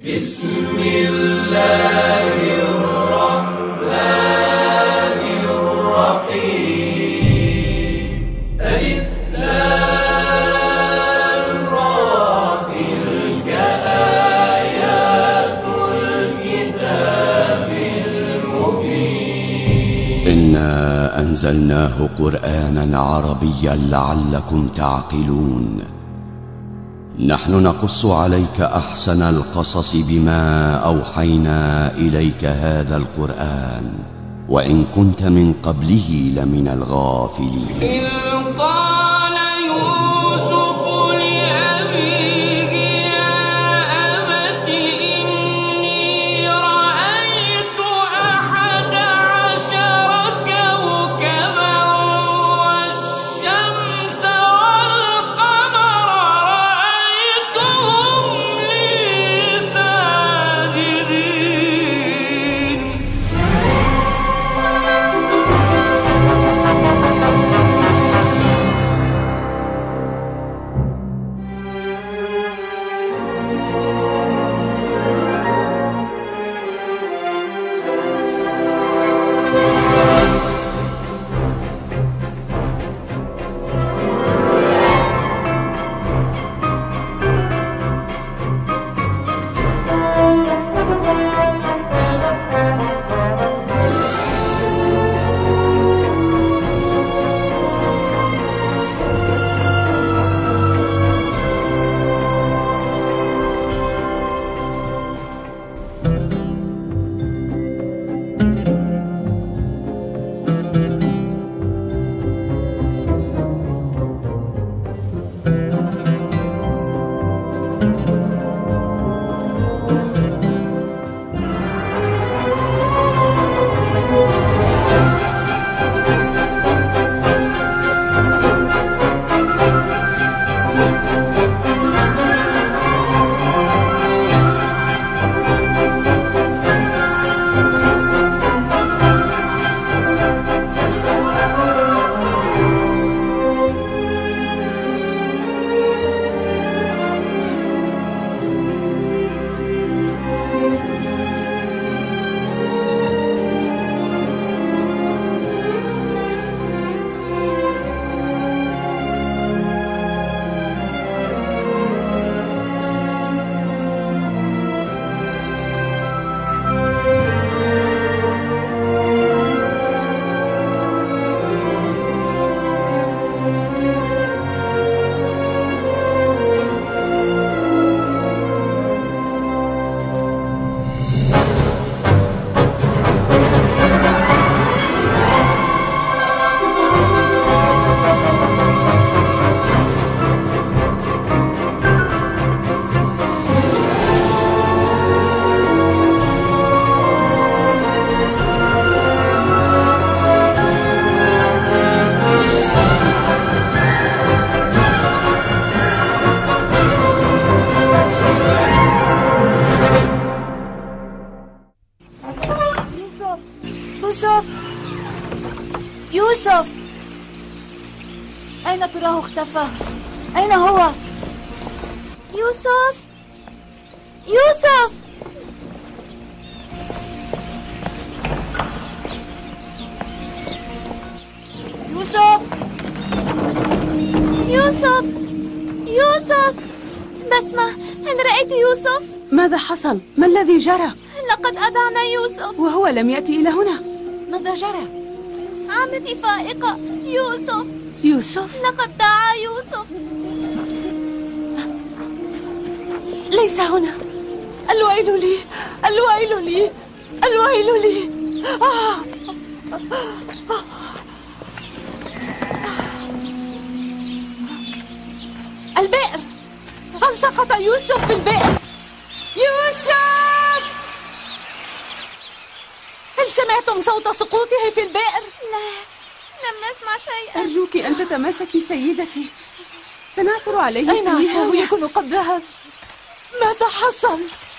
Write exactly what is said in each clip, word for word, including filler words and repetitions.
بسم الله الرحمن الرحيم. ألف لام را، تلك آيات الكتاب المبين. إنا أنزلناه قرآنا عربيا لعلكم تعقلون. نحن نقص عليك أحسن القصص بما أوحينا إليك هذا القرآن وإن كنت من قبله لمن الغافلين. إذ قال يوسف لأبيه يا أبت إني رأيت أحد عشر كوكبا والشمس والقمر رأيتهم لي ساجدين. يوسف يوسف أين تراه اختفى؟ أين هو؟ يوسف يوسف يوسف يوسف يوسف بسمة، هل رأيت يوسف؟ ماذا حصل؟ ما الذي جرى؟ لقد أضعنا يوسف وهو لم يأتي إلى هنا. ماذا جرى؟ عمتي فائقة. يوسف يوسف؟ لقد ضاع يوسف. ليس هنا. الويل لي الويل لي الويل لي. آه. البئر. هل سقط يوسف في البئر؟ يوسف! هل سمعتم صوت سقوطه في البئر؟ لا، لم نسمع شيئا. أرجوك أن تتماسكي سيدتي، سنعثر عليه. أين عساه يكون قد ذهب؟ ماذا حصل؟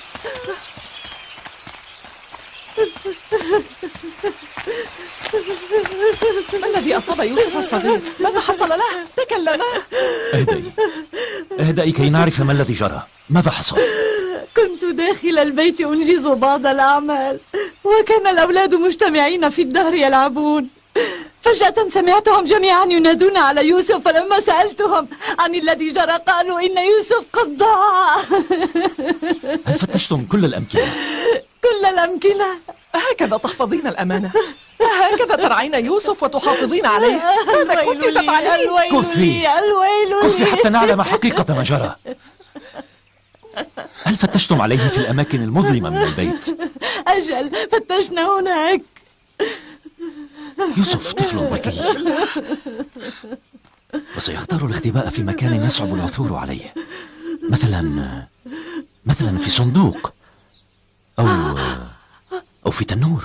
ما الذي أصاب يوسف الصغير؟ ماذا حصل له؟ تكلم. اهدئي اهدئي كي نعرف ما الذي جرى. ماذا حصل؟ كنت داخل داخل البيت أنجز بعض الأعمال، وكان الأولاد مجتمعين في الدهر يلعبون. فجأة سمعتهم جميعا ينادون على يوسف، فلما سألتهم عن الذي جرى قالوا إن يوسف قد ضاع. هل فتشتم كل الأمكنة؟ كل الأمكنة. هكذا تحفظين الأمانة؟ هكذا ترعين يوسف وتحافظين عليه؟ ماذا كنت الويل لي تفعلين؟ الويل كفي. لي الويل كفي لي. حتى نعلم حقيقة ما جرى. هل فتشتم عليه في الأماكن المظلمة من البيت؟ أجل، فتشنا هناك. يوسف طفل ذكي، وسيختار الاختباء في مكان يصعب العثور عليه، مثلا مثلا في صندوق أو أو في تنور.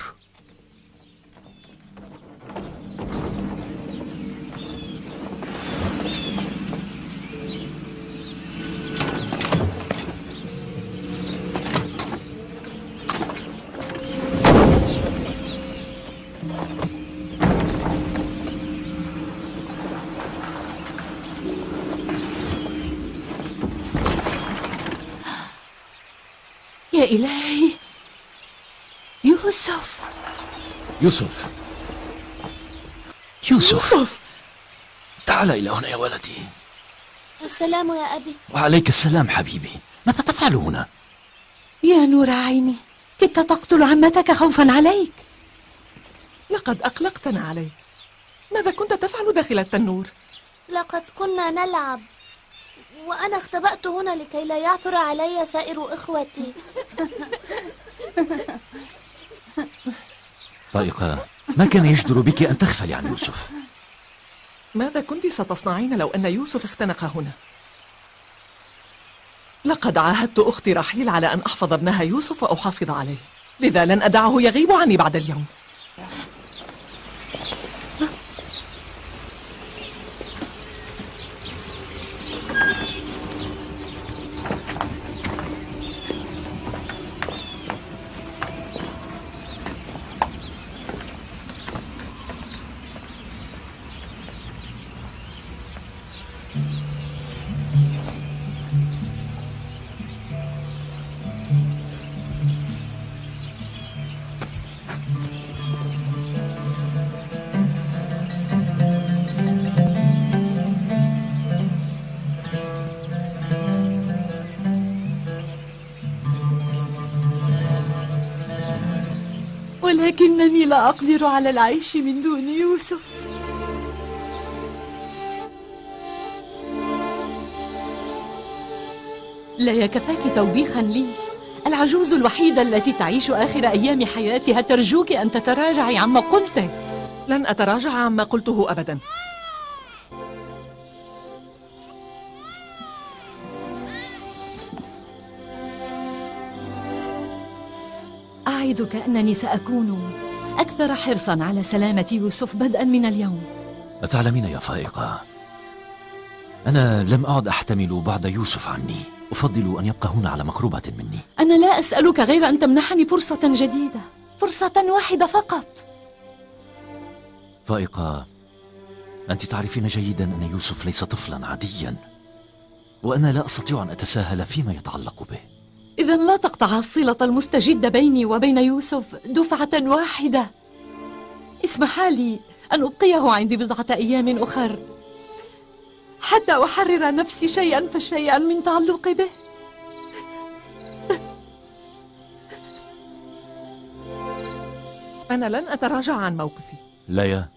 يا إلهي، يوسف يوسف يوسف يوسف تعال إلى هنا يا ولدي. السلام يا أبي. وعليك السلام حبيبي. ماذا تفعل هنا؟ يا نور عيني، كدت تقتل عمتك خوفا عليك. لقد أقلقتنا عليك. ماذا كنت تفعل داخل التنور؟ لقد كنا نلعب، وأنا اختبأت هنا لكي لا يعثر علي سائر إخوتي. فائقة، ما كان يجدر بك أن تغفلي عن يوسف؟ ماذا كنت ستصنعين لو أن يوسف اختنق هنا؟ لقد عاهدت أختي رحيل على أن أحفظ ابنها يوسف وأحافظ عليه، لذا لن أدعه يغيب عني بعد اليوم. ولكنني لا أقدر على العيش من دون يوسف. لا يكفاك توبيخا لي. العجوز الوحيدة التي تعيش آخر أيام حياتها ترجوك أن تتراجعي عما قلته. لن أتراجع عما قلته أبدا. أعدك أنني سأكون أكثر حرصا على سلامة يوسف بدءا من اليوم. أتعلمين يا فائقة، أنا لم أعد أحتمل بعد يوسف عني. أفضل أن يبقى هنا على مقربة مني. أنا لا أسألك غير أن تمنحني فرصة جديدة، فرصة واحدة فقط. فائقة، أنت تعرفين جيدا أن يوسف ليس طفلا عاديا، وأنا لا أستطيع أن أتساهل فيما يتعلق به. إذا لا تقطع الصلة المستجدة بيني وبين يوسف دفعة واحدة. اسمح لي أن أبقيه عندي بضعة أيام أخر حتى أحرر نفسي شيئا فشيئا من تعلقي به. أنا لن أتراجع عن موقفي. لا يا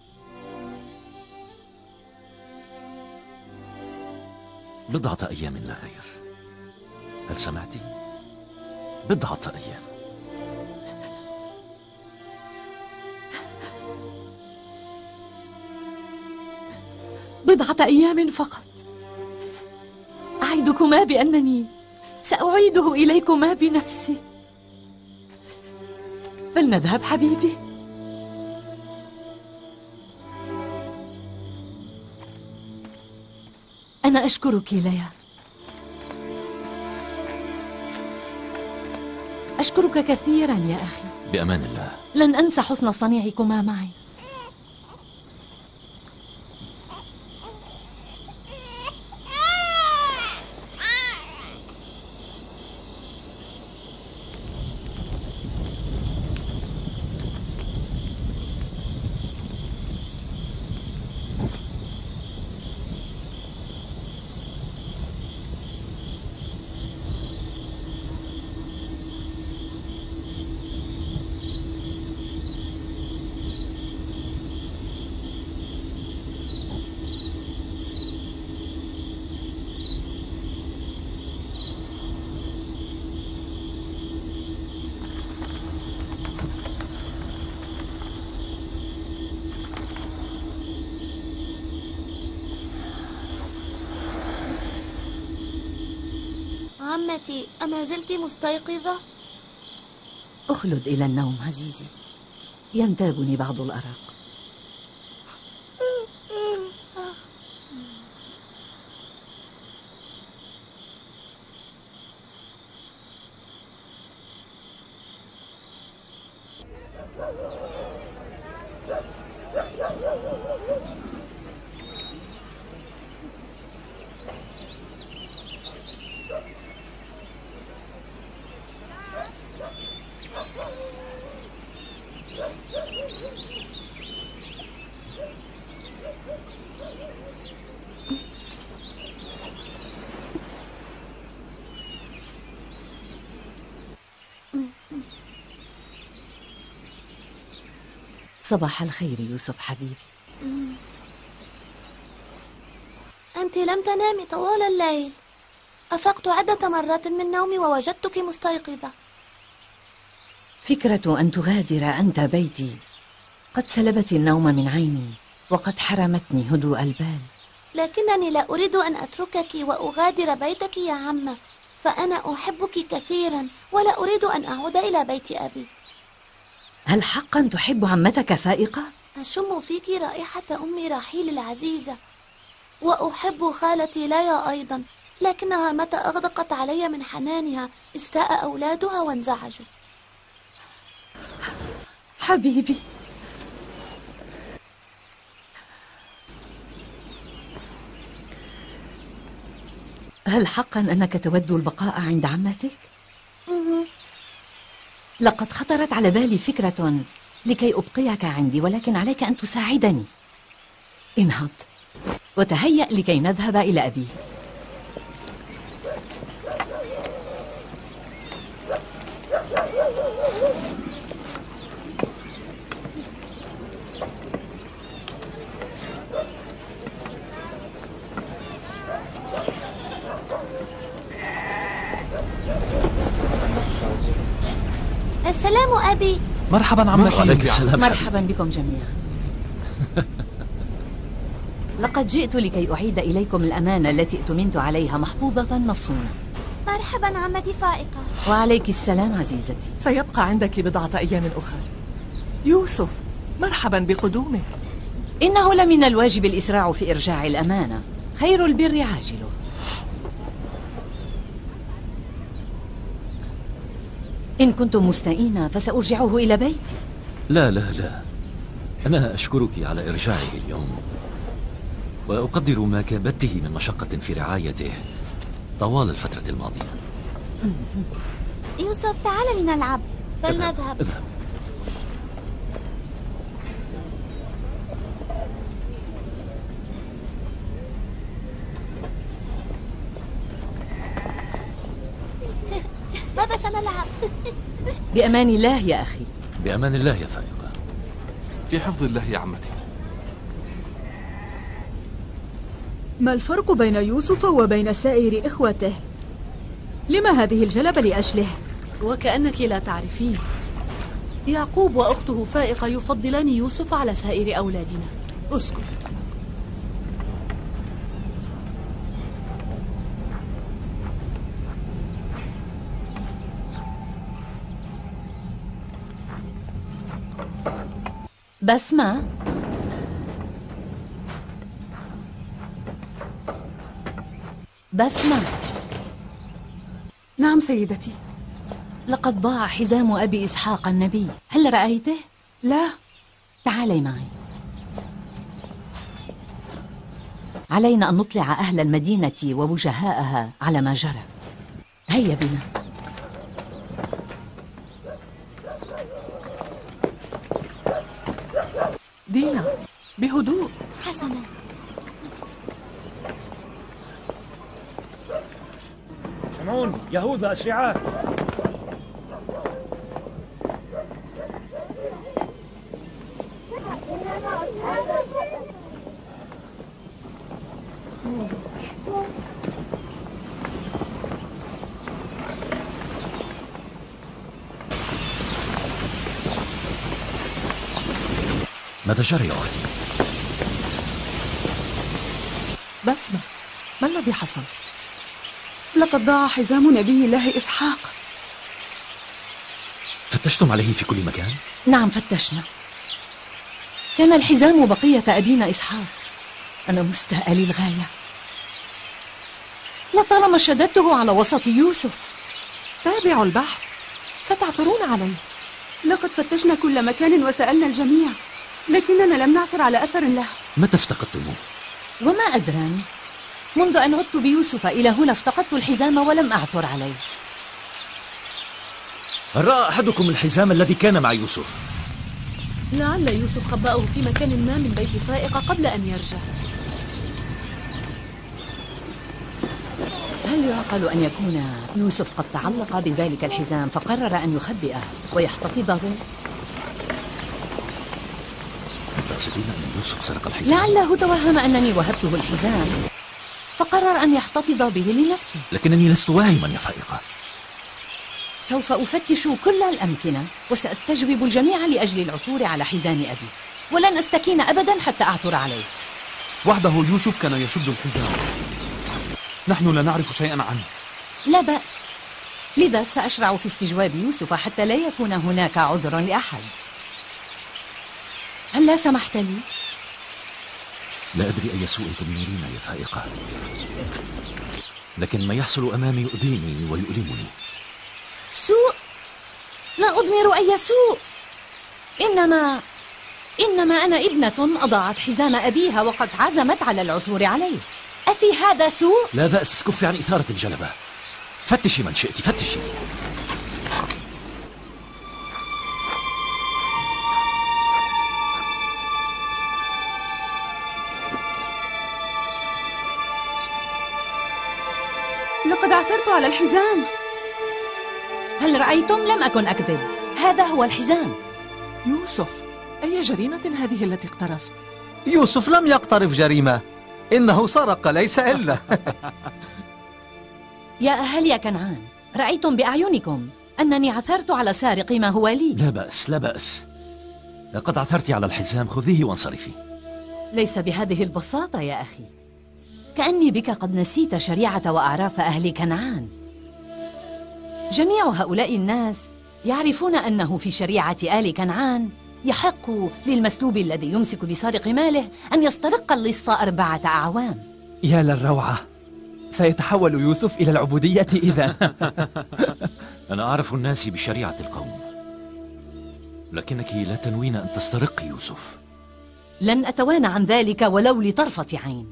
بضعة أيام لا غير. هل سمعتي؟ بضعة أيام. بضعة أيام فقط. أعدكما بأنني سأعيده إليكما بنفسي. فلنذهب حبيبي. أنا أشكرك ليا، أشكرك كثيرا يا أخي. بأمان الله. لن أنسى حسن صنيعكما معي. عمتي، أما زلت مستيقظة؟ أخلد إلى النوم عزيزي، ينتابني بعض الأرق. صباح الخير يوسف حبيبي. أنت لم تنامي طوال الليل. أفقت عدة مرات من نومي ووجدتك مستيقظة. فكرة أن تغادر أنت بيتي قد سلبت النوم من عيني وقد حرمتني هدوء البال. لكنني لا أريد أن أتركك وأغادر بيتك يا عمة، فأنا أحبك كثيرا ولا أريد أن أعود إلى بيت أبي. هل حقا تحب عمتك فائقة؟ أشم فيك رائحة أمي رحيل العزيزة، وأحب خالتي ليا أيضا، لكنها متى أغدقت علي من حنانها استاء أولادها وانزعجوا. حبيبي، هل حقا أنك تود البقاء عند عمتك؟ لقد خطرت على بالي فكرة لكي أبقيك عندي، ولكن عليك أن تساعدني. انهض وتهيأ لكي نذهب إلى أبي. السلام أبي. مرحبا عمتي. وعليك السلام. مرحبا بكم جميعا. لقد جئت لكي أعيد إليكم الأمانة التي ائتمنت عليها محفوظة مصونة. مرحبا عمتي فائقة. وعليك السلام عزيزتي. سيبقى عندك بضعة أيام أخرى. يوسف، مرحبا بقدومك. إنه لمن الواجب الإسراع في إرجاع الأمانة، خير البر عاجله. إن كنتم مستائين فسأرجعه إلى بيتي. لا لا لا، أنا أشكرك على إرجاعه اليوم، وأقدر ما كابدته من مشقة في رعايته طوال الفترة الماضية. يوسف، تعال لنلعب. فلنذهب. اذهب. ماذا سنلعب؟ بأمان الله يا أخي. بأمان الله يا فائقة. في حفظ الله يا عمتي. ما الفرق بين يوسف وبين سائر إخوته؟ لما هذه الجلبة لأجله؟ وكأنك لا تعرفين، يعقوب وأخته فائقة يفضلان يوسف على سائر أولادنا. اسكت. بسمة، بسمة. نعم سيدتي. لقد ضاع حزام أبي إسحاق النبي، هل رأيته؟ لا. تعالي معي. علينا أن نطلع أهل المدينة ووجهاءها على ما جرى. هيا بنا. دينا، بهدوء. حسنا. شمعون، يهوذا، أسرعا. ماذا جرى يا أختي؟ بسمة، ما الذي حصل؟ لقد ضاع حزام نبي الله إسحاق. فتشتم عليه في كل مكان؟ نعم فتشنا. كان الحزام بقية أبينا إسحاق. أنا مستاءة للغاية. لطالما شددته على وسط يوسف. تابعوا البحث، ستعثرون عليه. لقد فتشنا كل مكان وسألنا الجميع، لكننا لم نعثر على أثر له. متى افتقدتموه؟ وما أدراني. منذ أن عدت بيوسف إلى هنا افتقدت الحزام ولم أعثر عليه. هل رأى أحدكم الحزام الذي كان مع يوسف؟ لعل يوسف خبأه في مكان ما من بيت فائقة قبل أن يرجع. هل يعقل أن يكون يوسف قد تعلق بذلك الحزام فقرر أن يخبئه ويحتفظ به؟ تقصدين أن يوسف سرق الحزام؟ لعله توهم أنني وهبته الحزام فقرر أن يحتفظ به لنفسه. لكنني لست واهما يا فائقة. سوف أفتش كل الأمكنة وسأستجوب الجميع لأجل العثور على حزام أبي، ولن أستكين أبدا حتى أعثر عليه. وحده يوسف كان يشد الحزام، نحن لا نعرف شيئا عنه. لا بأس، لذا سأشرع في استجواب يوسف حتى لا يكون هناك عذر لأحد. هل لا سمحت لي؟ لا أدري أي سوء تضمرين يا فائقة، لكن ما يحصل أمامي يؤذيني ويؤلمني. سوء؟ لا أضمر أي سوء، إنما إنما أنا ابنة أضاعت حزام أبيها وقد عزمت على العثور عليه. أفي هذا سوء؟ لا بأس، كفي عن إثارة الجلبة. فتشي من شئت، فتشي. لقد عثرت على الحزام. هل رأيتم؟ لم أكن أكذب، هذا هو الحزام. يوسف، أي جريمة هذه التي اقترفت؟ يوسف لم يقترف جريمة، إنه سرق ليس إلا. يا أهل كنعان، رأيتم بأعينكم أنني عثرت على سارق ما هو لي. لا بأس لا بأس، لقد عثرت على الحزام، خذيه وانصرفي. ليس بهذه البساطة يا أخي، كأني بك قد نسيت شريعة وأعراف أهل كنعان. جميع هؤلاء الناس يعرفون أنه في شريعة آل كنعان يحق للمسلوب الذي يمسك بسارق ماله أن يسترق اللص أربعة أعوام. يا للروعة، سيتحول يوسف إلى العبودية إذن. أنا أعرف الناس بشريعة القوم، لكنك لا تنوين أن تسترق يوسف. لن أتوانى عن ذلك ولو لطرفة عين.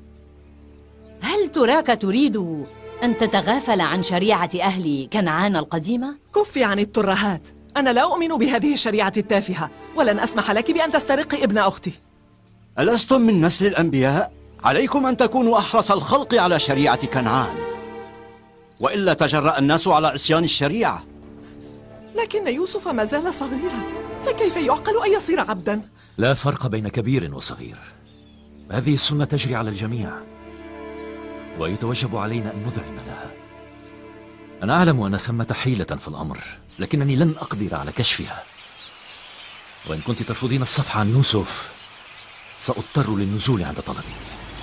هل تراك تريد أن تتغافل عن شريعة أهل كنعان القديمة؟ كفي عن الترهات، أنا لا أؤمن بهذه الشريعة التافهة، ولن أسمح لك بأن تسترقي ابن أختي. ألستم من نسل الأنبياء؟ عليكم أن تكونوا أحرص الخلق على شريعة كنعان، وإلا تجرأ الناس على عصيان الشريعة. لكن يوسف ما زال صغيرا، فكيف يعقل أن يصير عبدا؟ لا فرق بين كبير وصغير، هذه السنة تجري على الجميع، ويتوجب علينا أن نذعن لها. أنا أعلم أن ثمة حيلة في الأمر، لكنني لن أقدر على كشفها. وإن كنت ترفضين الصفح عن يوسف سأضطر للنزول عند طلبي.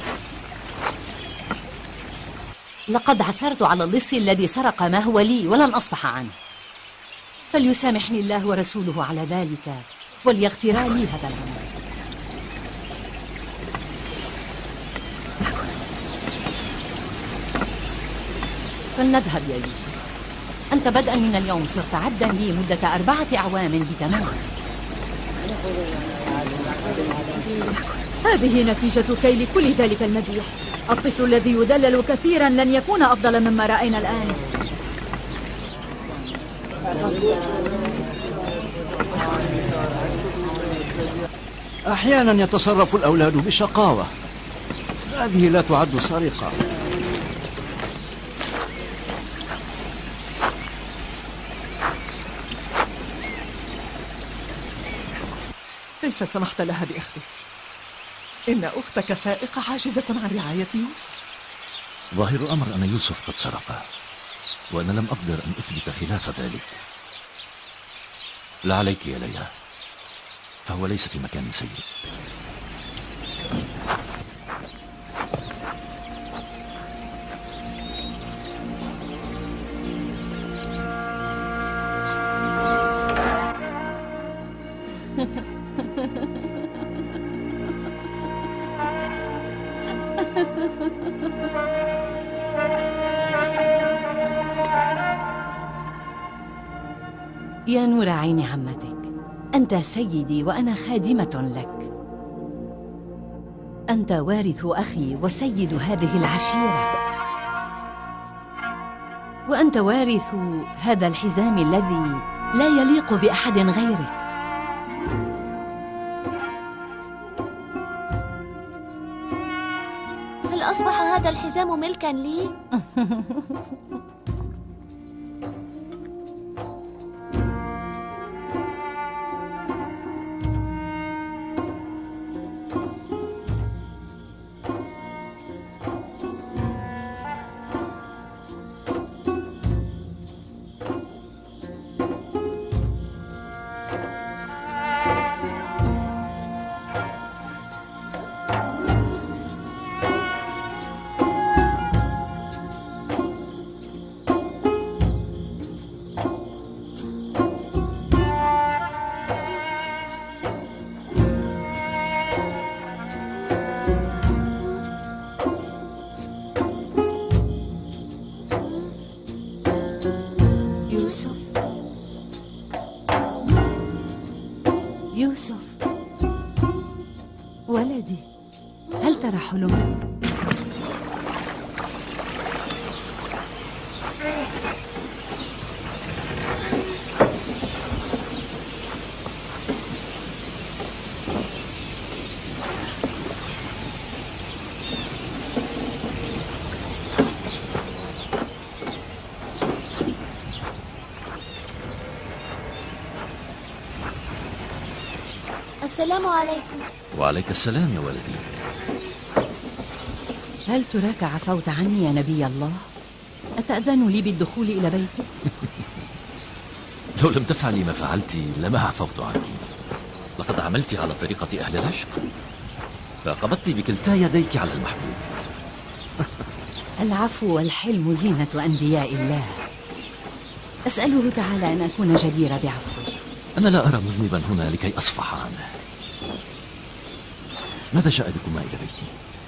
لقد عثرت على اللص الذي سرق ما هو لي ولن أصفح عنه، فليسامحني الله ورسوله على ذلك وليغفرا لي هذا العمل. فلنذهب يا يوسف، أنت بدءا من اليوم صرت عبدا لي مدة أربعة أعوام بتمام. هذه نتيجة كيل كل ذلك المديح. الطفل الذي يدلل كثيرا لن يكون أفضل مما رأينا الآن. أحيانا يتصرف الأولاد بشقاوة، هذه لا تعد سرقة. كيف سمحت لها بأخذك؟ إن أختك فائقة عاجزة عن رعاية يوسف. ظاهر الأمر أن يوسف قد سرق، وأنا لم أقدر أن أثبت خلاف ذلك. لا عليك يا ليلى، فهو ليس في مكان سيء. يا نور عين عمتك، أنت سيدي وأنا خادمة لك. أنت وارث أخي وسيد هذه العشيرة، وأنت وارث هذا الحزام الذي لا يليق بأحد غيرك. هل أصبح هذا الحزام ملكا لي؟ يوسف ولدي، هل ترى حلما؟ السلام عليكم. وعليك السلام يا ولدي. هل تراك عفوت عني يا نبي الله؟ أتأذن لي بالدخول إلى بيتك؟ لو لم تفعلي ما فعلت لما عفوت عنك. لقد عملت على طريقة أهل العشق، فقبضت بكلتا يديك على المحبوب. العفو والحلم زينة أنبياء الله. أسأله تعالى أن أكون جديرة بعفوه. أنا لا أرى مذنبا هنا لكي أصفح عنه. ماذا جاء بكما إلى بيتي؟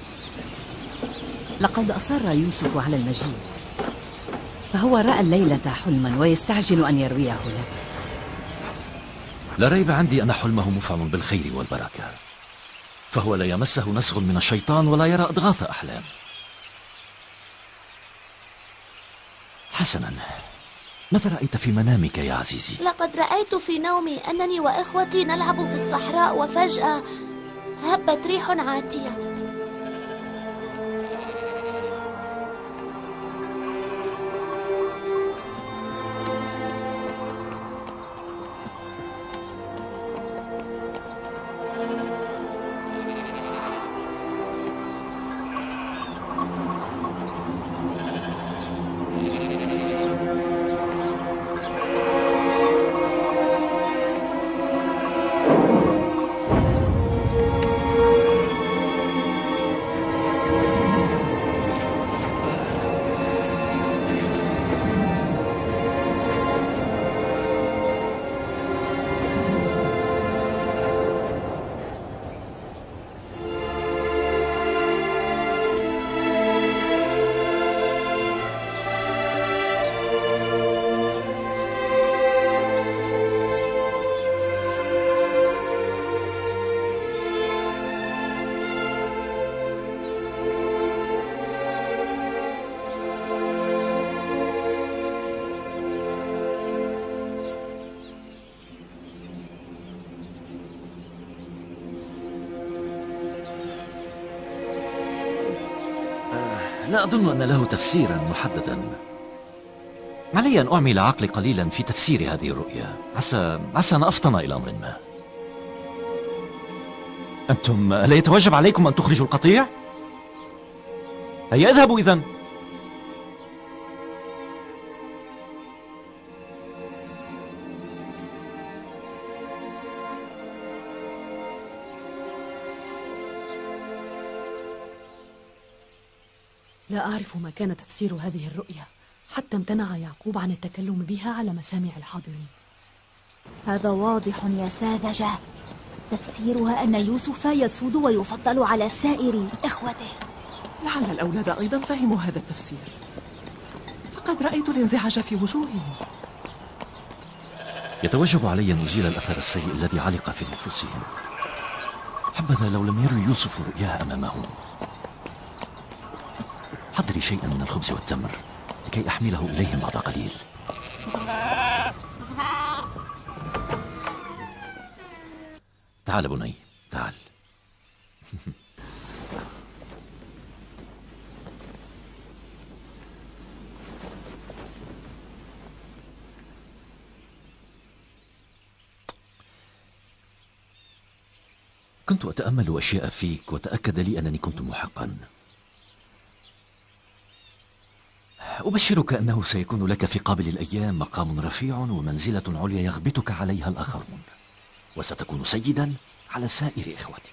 لقد أصر يوسف على المجيء، فهو رأى الليلة حلما ويستعجل أن يرويه لك. لا ريب عندي أن حلمه مفعم بالخير والبركة، فهو لا يمسه نسغ من الشيطان ولا يرى أضغاث أحلام. حسنا، ماذا رأيت في منامك يا عزيزي؟ لقد رأيت في نومي أنني وإخوتي نلعب في الصحراء، وفجأة هبت ريح عاتية. لا أظن أن له تفسيرا محددا. علي أن أعمل عقلي قليلا في تفسير هذه الرؤيا، عسى عسى أن أفطن إلى أمر ما. أنتم لا يتوجب عليكم أن تخرجوا القطيع؟ هيا اذهبوا إذن. لا أعرف ما كان تفسير هذه الرؤيا، حتى امتنع يعقوب عن التكلم بها على مسامع الحاضرين. هذا واضح يا ساذجة، تفسيرها أن يوسف يسود ويفضل على سائر إخوته. لعل الأولاد أيضا فهموا هذا التفسير، فقد رأيت الانزعاج في وجوههم. يتوجب علي أن أزيل الأثر السيء الذي علق في نفوسهم. حبذا لو لم يروا يوسف رؤياها أمامهم. حضري شيئا من الخبز والتمر لكي أحمله إليهم بعد قليل. تعال بني، تعال. كنت أتأمل أشياء فيك وتأكد لي أنني كنت محقا. أبشرك أنه سيكون لك في قابل الأيام مقام رفيع ومنزلة عليا يغبطك عليها الآخرون، وستكون سيدا على سائر إخوتك.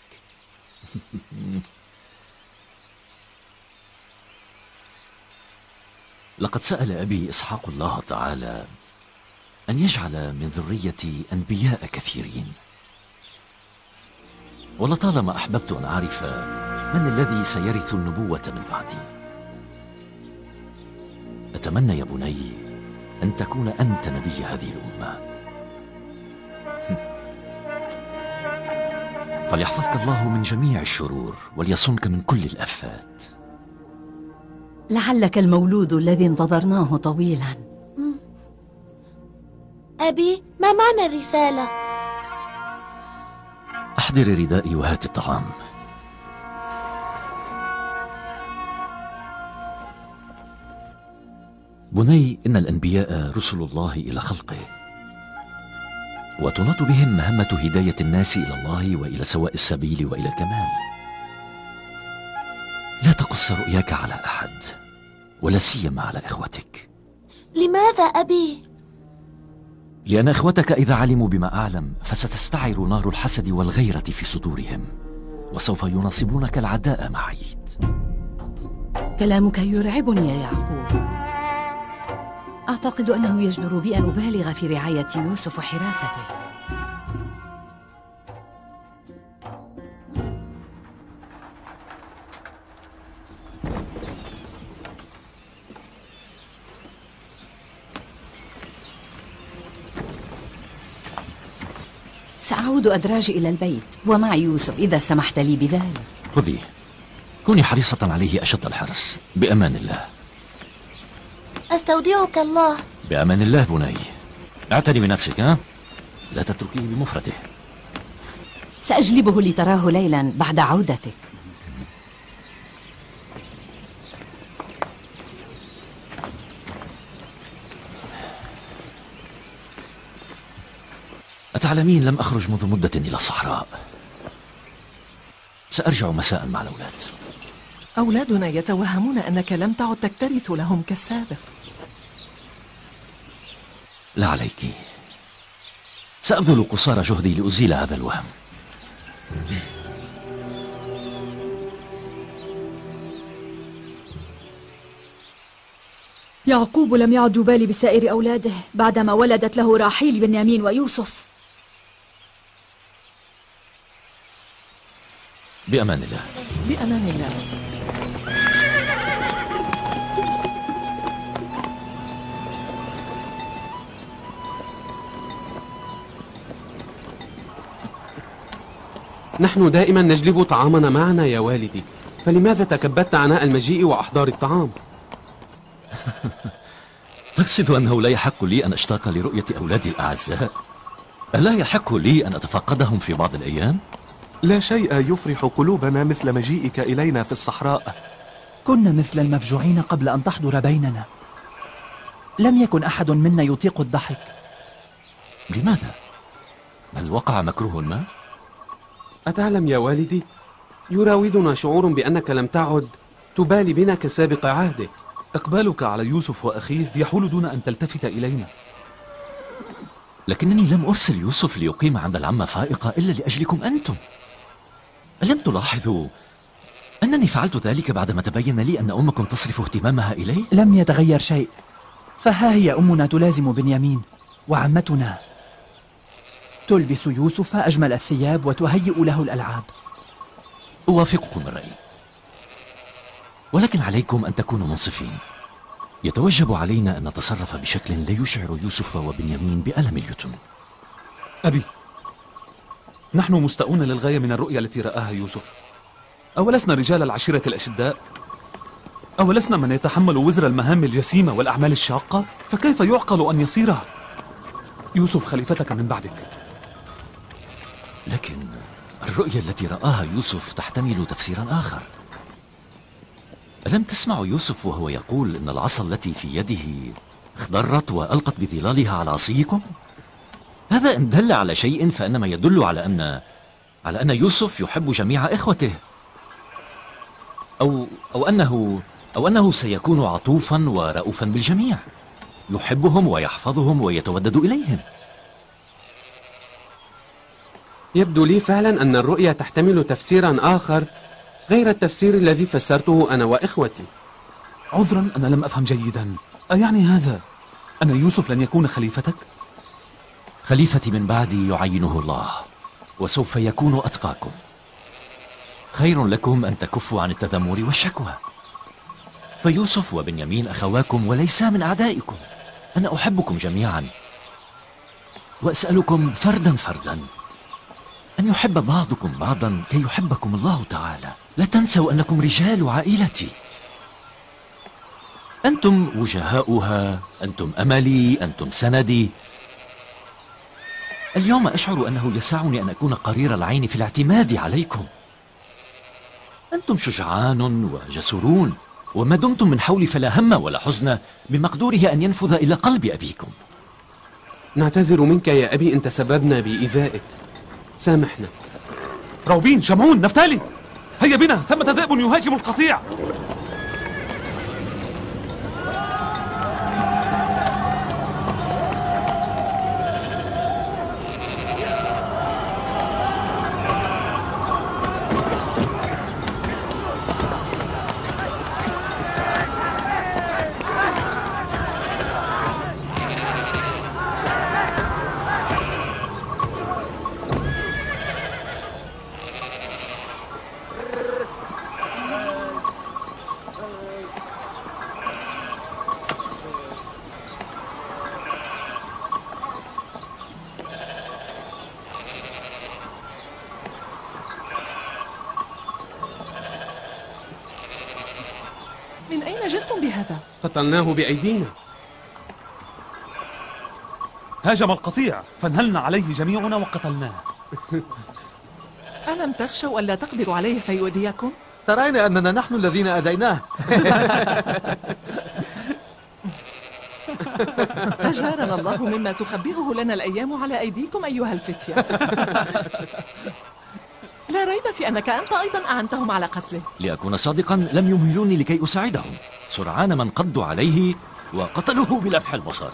لقد سأل أبي إسحاق الله تعالى أن يجعل من ذريتي أنبياء كثيرين، ولطالما أحببت أن أعرف من الذي سيرث النبوة من بعدي. أتمنى يا بني أن تكون أنت نبي هذه الأمة. فليحفظك الله من جميع الشرور وليصنك من كل الآفات. لعلك المولود الذي انتظرناه طويلا. أبي، ما معنى الرسالة؟ أحضري ردائي وهات الطعام. بني، إن الأنبياء رسل الله إلى خلقه، وتناط بهم مهمة هداية الناس إلى الله وإلى سواء السبيل وإلى الكمال. لا تقص رؤياك على أحد، ولا سيما على إخوتك. لماذا أبي؟ لأن إخوتك إذا علموا بما أعلم فستستعر نار الحسد والغيرة في صدورهم، وسوف يناصبونك العداء مع عيد. كلامك يرعبني يا يعقوب. أعتقد أنه يجدر بي أن أبالغ في رعاية يوسف وحراسته. سأعود أدراج إلى البيت ومع يوسف إذا سمحت لي بذلك. خذي، كوني حريصة عليه أشد الحرص. بأمان الله. أستودعك الله. بأمان الله بني. اعتني بنفسك، ها؟ لا تتركيه بمفرده. سأجلبه لتراه ليلا بعد عودتك. أتعلمين لم أخرج منذ مدة إلى الصحراء. سأرجع مساء مع الأولاد. أولادنا يتوهمون أنك لم تعد تكترث لهم كالسابق. لا عليك، سأبذل قصارى جهدي لأزيل هذا الوهم. يعقوب لم يعد يبالي بسائر أولاده بعدما ولدت له راحيل بنيامين ويوسف. بأمان الله. بأمان الله. نحن دائما نجلب طعامنا معنا يا والدي، فلماذا تكبدت عناء المجيء وأحضار الطعام؟ تقصد أنه لا يحق لي أن أشتاق لرؤية أولادي الأعزاء؟ ألا يحق لي أن أتفقدهم في بعض الأيام؟ لا شيء يفرح قلوبنا مثل مجيئك إلينا في الصحراء. كنا مثل المفجوعين قبل أن تحضر بيننا. لم يكن أحد منا يطيق الضحك. لماذا؟ هل وقع مكروه ما؟ أتعلم يا والدي، يراودنا شعور بأنك لم تعد تبالي بنا كسابق عهدك. إقبالك على يوسف وأخيه يحول دون أن تلتفت إلينا. لكنني لم أرسل يوسف ليقيم عند العمة فائقة إلا لأجلكم أنتم. ألم تلاحظوا أنني فعلت ذلك بعدما تبين لي أن أمكم تصرف اهتمامها إليه؟ لم يتغير شيء، فها هي أمنا تلازم بنيامين، وعمتنا تلبس يوسف أجمل الثياب وتهيئ له الألعاب. أوافقكم الرأي، ولكن عليكم أن تكونوا منصفين. يتوجب علينا أن نتصرف بشكل لا يشعر يوسف وبنيامين بألم اليتم. أبي، نحن مستاءون للغاية من الرؤيا التي رآها يوسف. أولسنا رجال العشيرة الأشداء؟ أولسنا من يتحمل وزر المهام الجسيمة والأعمال الشاقة؟ فكيف يعقل أن يصير يوسف خليفتك من بعدك؟ لكن الرؤيا التي رآها يوسف تحتمل تفسيرا آخر. ألم تسمع يوسف وهو يقول إن العصا التي في يده اخضرت وألقت بظلالها على عصيكم؟ هذا إن دل على شيء فإنما يدل على أن على أن يوسف يحب جميع إخوته، أو أو أنه أو أنه سيكون عطوفا ورؤوفا بالجميع، يحبهم ويحفظهم ويتودد إليهم. يبدو لي فعلا أن الرؤيا تحتمل تفسيرا آخر غير التفسير الذي فسرته أنا وإخوتي. عذرا، أنا لم أفهم جيدا. أيعني هذا أن يوسف لن يكون خليفتك؟ خليفتي من بعدي يعينه الله، وسوف يكون أتقاكم. خير لكم أن تكفوا عن التذمر والشكوى، فيوسف وبنيامين أخواكم وليسا من أعدائكم. أنا أحبكم جميعا، وأسألكم فردا فردا أن يحب بعضكم بعضا كي يحبكم الله تعالى. لا تنسوا أنكم رجال عائلتي، أنتم وجهاؤها، أنتم أملي، أنتم سندي. اليوم أشعر أنه يسعني أن أكون قرير العين في الاعتماد عليكم. أنتم شجعان وجسورون، وما دمتم من حولي فلا هم ولا حزن بمقدوره أن ينفذ إلى قلب أبيكم. نعتذر منك يا أبي إن تسببنا بإيذائك، سامحنا. روبين، شمعون، نفتالي، هيا بنا، ثمة ذئب يهاجم القطيع. من أين جئتم بهذا؟ قتلناه بأيدينا. هاجم القطيع فانهلنا عليه جميعنا وقتلناه. ألم تخشوا ألا تقدروا عليه فيؤذيكم؟ ترين أننا نحن الذين أذيناه. أجارنا الله مما تخبئه لنا الأيام على أيديكم أيها الفتية. لا ريب في أنك أنت أيضا أعنتهم على قتله. لأكون صادقا، لم يمهلوني لكي أساعدهم. سرعان من قضوا عليه وقتلوه بلمح البصر.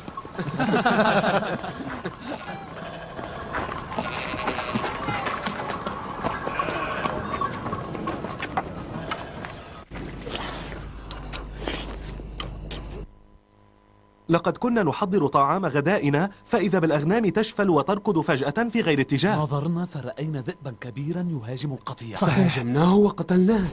لقد كنا نحضر طعام غدائنا فإذا بالأغنام تشفل وتركض فجأة في غير اتجاه. نظرنا فرأينا ذئبا كبيرا يهاجم القطيع، فهاجمناه وقتلناه.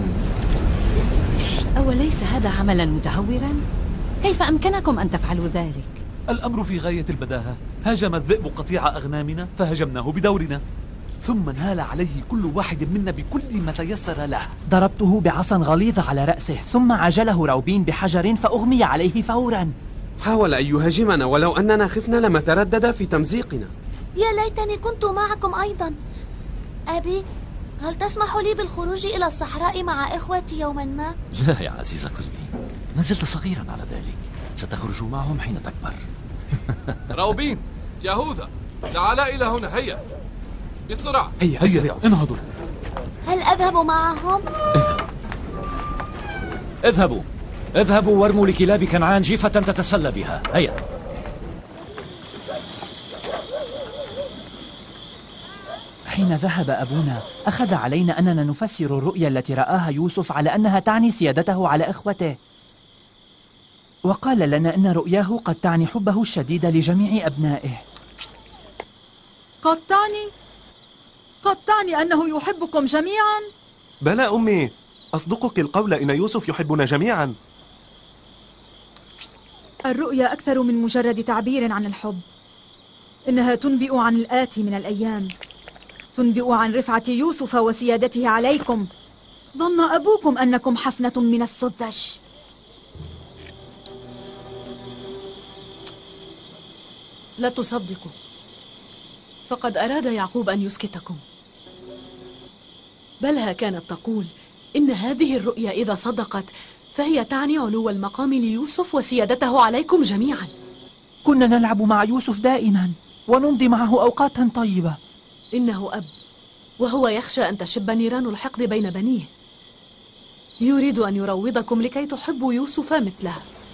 أوليس هذا عملا متهورا؟ كيف أمكنكم أن تفعلوا ذلك؟ الأمر في غاية البداهة. هاجم الذئب قطيع أغنامنا فهجمناه بدورنا، ثم نال عليه كل واحد منا بكل ما تيسر له. ضربته بعصا غليظة على رأسه، ثم عجله روبين بحجر فأغمي عليه فورا. حاول أن يهاجمنا، ولو أننا خفنا لما تردد في تمزيقنا. يا ليتني كنت معكم أيضا. أبي، هل تسمح لي بالخروج إلى الصحراء مع إخوتي يوما ما؟ لا يا عزيز قلبي، ما زلت صغيرا على ذلك. ستخرج معهم حين تكبر. روبين، يهوذا، تعالا إلى هنا، هيا بسرعة. هيا هيا انهضوا. هل أذهب معهم؟ اذهبوا اذهبوا وارموا لكلاب كنعان جيفة تتسلى بها. هيا. حين ذهب أبونا أخذ علينا أننا نفسر الرؤيا التي رآها يوسف على أنها تعني سيادته على إخوته، وقال لنا أن رؤياه قد تعني حبه الشديد لجميع أبنائه. قد تعني قد تعني أنه يحبكم جميعا؟ بلى أمي، أصدقك القول إن يوسف يحبنا جميعا. الرؤيا أكثر من مجرد تعبير عن الحب. إنها تنبئ عن الآتي من الأيام، تنبئ عن رفعة يوسف وسيادته عليكم. ظن أبوكم أنكم حفنة من السذج. لا تصدقوا، فقد أراد يعقوب أن يسكتكم. بلها كانت تقول إن هذه الرؤيا إذا صدقت فهي تعني علو المقام ليوسف وسيادته عليكم جميعا. كنا نلعب مع يوسف دائما ونمضي معه أوقاتا طيبة. إنه أب، وهو يخشى أن تشب نيران الحقد بين بنيه. يريد أن يروضكم لكي تحبوا يوسف مثله.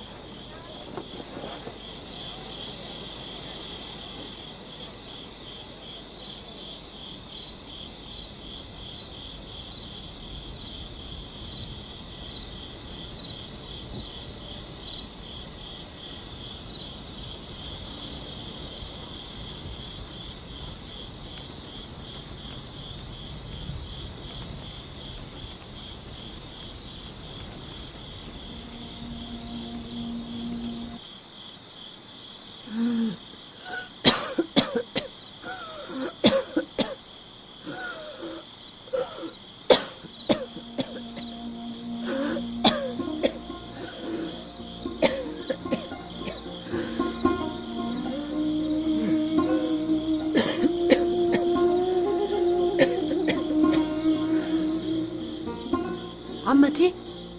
عمتي،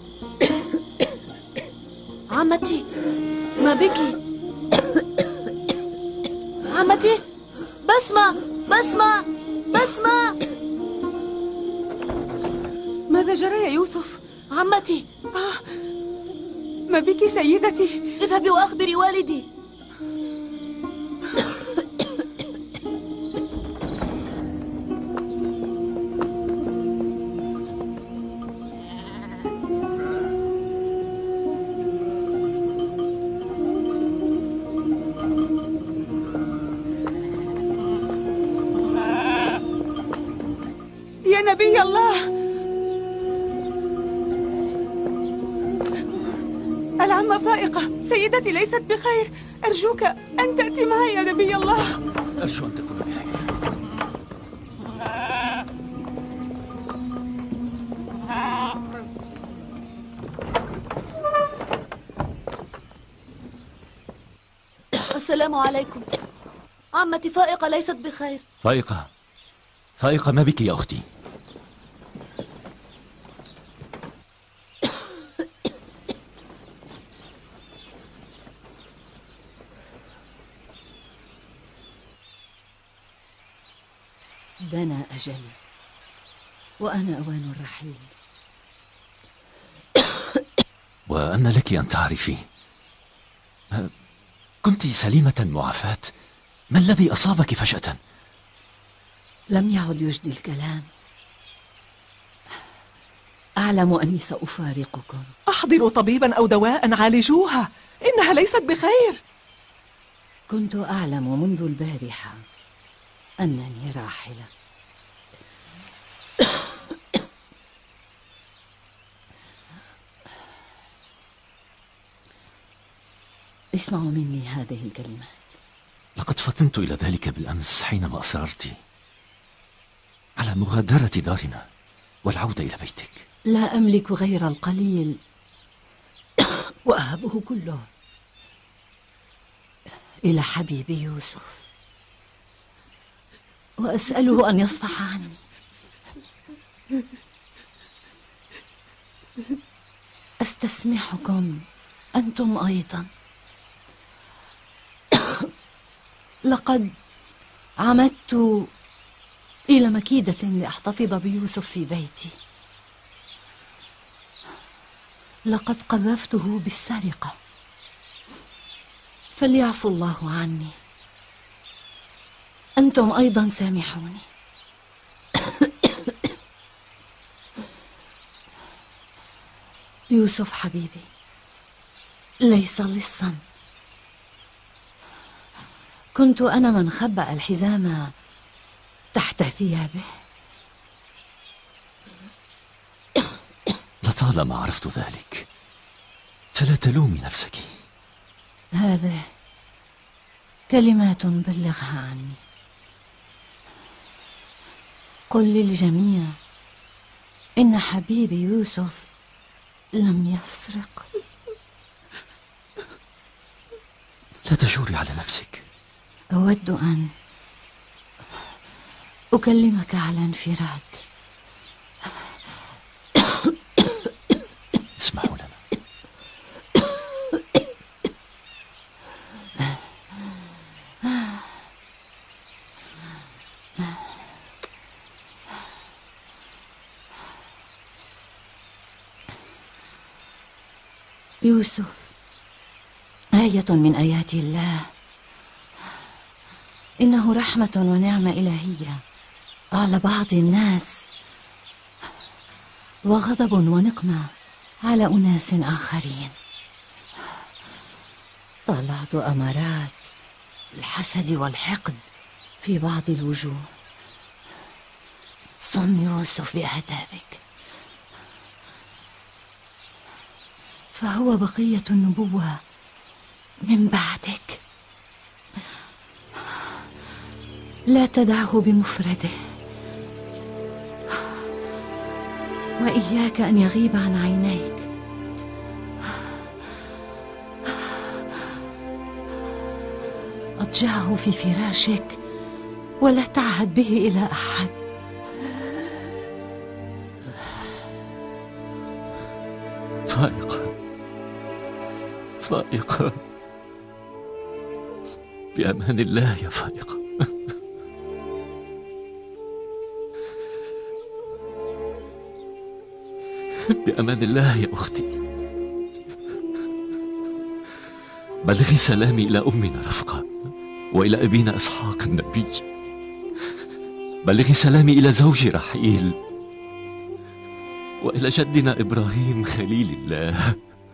عمتي، ما بك؟ عمتي، بسمة، بسمة، بسمة. ماذا جرى يا يوسف؟ عمتي. آه. ما بك سيدتي؟ اذهبي وأخبري والدي. يا نبي الله، العمة فائقة، سيدتي ليست بخير، أرجوك أن تأتي معي يا نبي الله. أرجو أن تكون بخير. السلام عليكم. عمتي فائقة ليست بخير. فائقة، فائقة، ما بك يا أختي؟ دنا أجلي وأنا أوان الرحيل. وأن لك أن تعرفي، كنت سليمة معافاة، ما الذي أصابك فجأة؟ لم يعد يجدي الكلام. أعلم أني سأفارقكم. أحضروا طبيبا أو دواء، عالجوها، إنها ليست بخير. كنت أعلم منذ البارحة أنني راحلة. اسمعوا مني هذه الكلمات. لقد فطنت إلى ذلك بالأمس حينما أصررت على مغادرة دارنا والعودة إلى بيتك. لا أملك غير القليل وأهبه كله إلى حبيبي يوسف وأسأله أن يصفح عني. أستسمحكم أنتم أيضا. لقد عمدت إلى مكيدة لأحتفظ بيوسف في بيتي. لقد قذفته بالسرقة، فليعفو الله عني. أنتم أيضا سامحوني. يوسف حبيبي ليس لصا. كنت أنا من خبأ الحزام تحت ثيابه. لطالما عرفت ذلك، فلا تلومي نفسك. هذه كلمات بلغها عني. قل للجميع إن حبيبي يوسف لم يسرق. لا تجوري على نفسك. أود أن أكلمك على انفراد. اسمحوا لنا. يوسف آية من آيات الله، إنه رحمة ونعمة إلهية على بعض الناس، وغضب ونقمة على أناس آخرين. طلعت أمارات الحسد والحقد في بعض الوجوه. صن يوسف بآدابك، فهو بقية النبوة من بعدك. لا تدعه بمفرده، وإياك أن يغيب عن عينيك. أضجعه في فراشك ولا تعهد به إلى أحد. فائقة فائقة، بأمان الله يا فائقة. بأمان الله يا أختي. بلغي سلامي إلى أمنا رفقة، وإلى أبينا إسحاق النبي. بلغي سلامي إلى زوجي رحيل، وإلى جدنا إبراهيم خليل الله.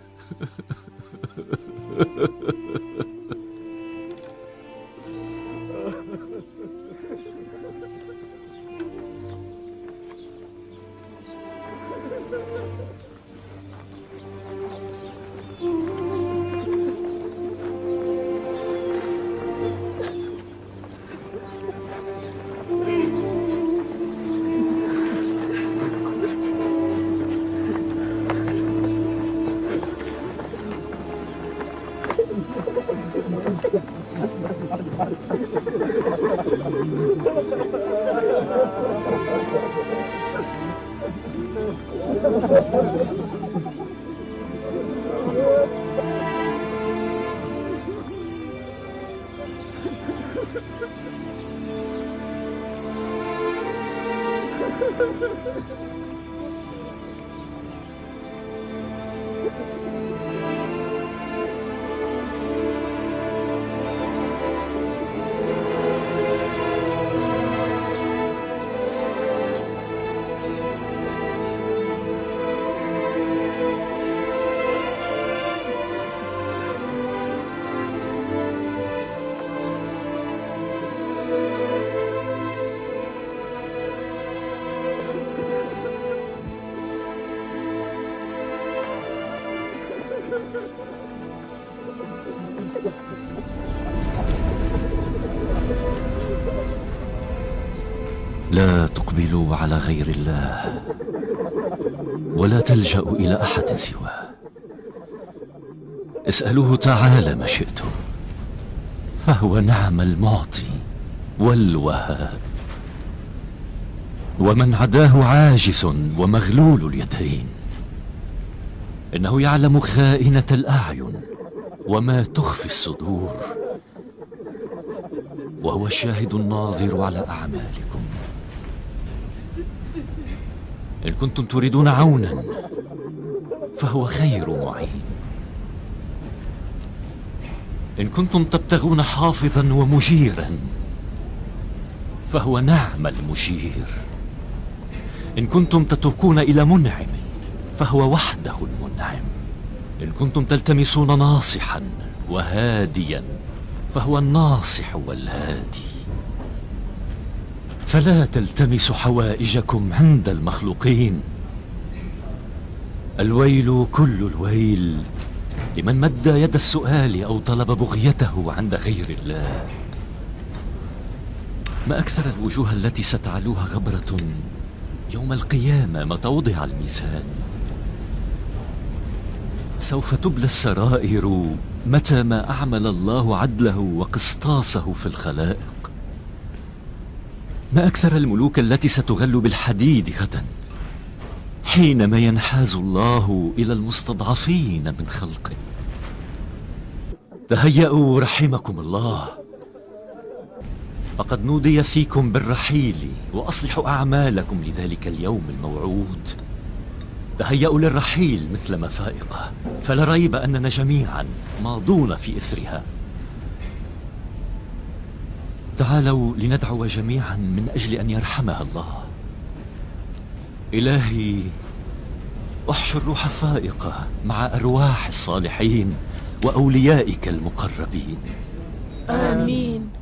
لا تقبلوا على غير الله، ولا تلجأوا إلى أحد سواه. اسألوه تعالى ما شئتم، فهو نعم المعطي والوهاب. ومن عداه عاجز ومغلول اليدين. إنه يعلم خائنة الأعين وما تخفي الصدور، وهو الشاهد الناظر على أعمالكم. إن كنتم تريدون عونا فهو خير معين. إن كنتم تبتغون حافظا ومجيرا فهو نعم المجير. إن كنتم تتركون إلى منعم فهو وحده المنعم. إن كنتم تلتمسون ناصحا وهاديا فهو الناصح والهادي. فلا تلتمسوا حوائجكم عند المخلوقين. الويل كل الويل لمن مد يد السؤال أو طلب بغيته عند غير الله. ما أكثر الوجوه التي ستعلوها غبرة يوم القيامة متى وضع الميزان. سوف تبلى السرائر متى ما أعمل الله عدله وقسطاسه في الخلائق. ما أكثر الملوك التي ستغل بالحديد غدا حينما ينحاز الله إلى المستضعفين من خلقه. تهيأوا رحمكم الله، فقد نودي فيكم بالرحيل، وأصلحوا أعمالكم لذلك اليوم الموعود. تهيأوا للرحيل مثل مفائقة، فلا ريب أننا جميعا ماضون في إثرها. تعالوا لندعو جميعا من أجل أن يرحمها الله. إلهي، احشر روح فائقة مع أرواح الصالحين وأوليائك المقربين. آمين.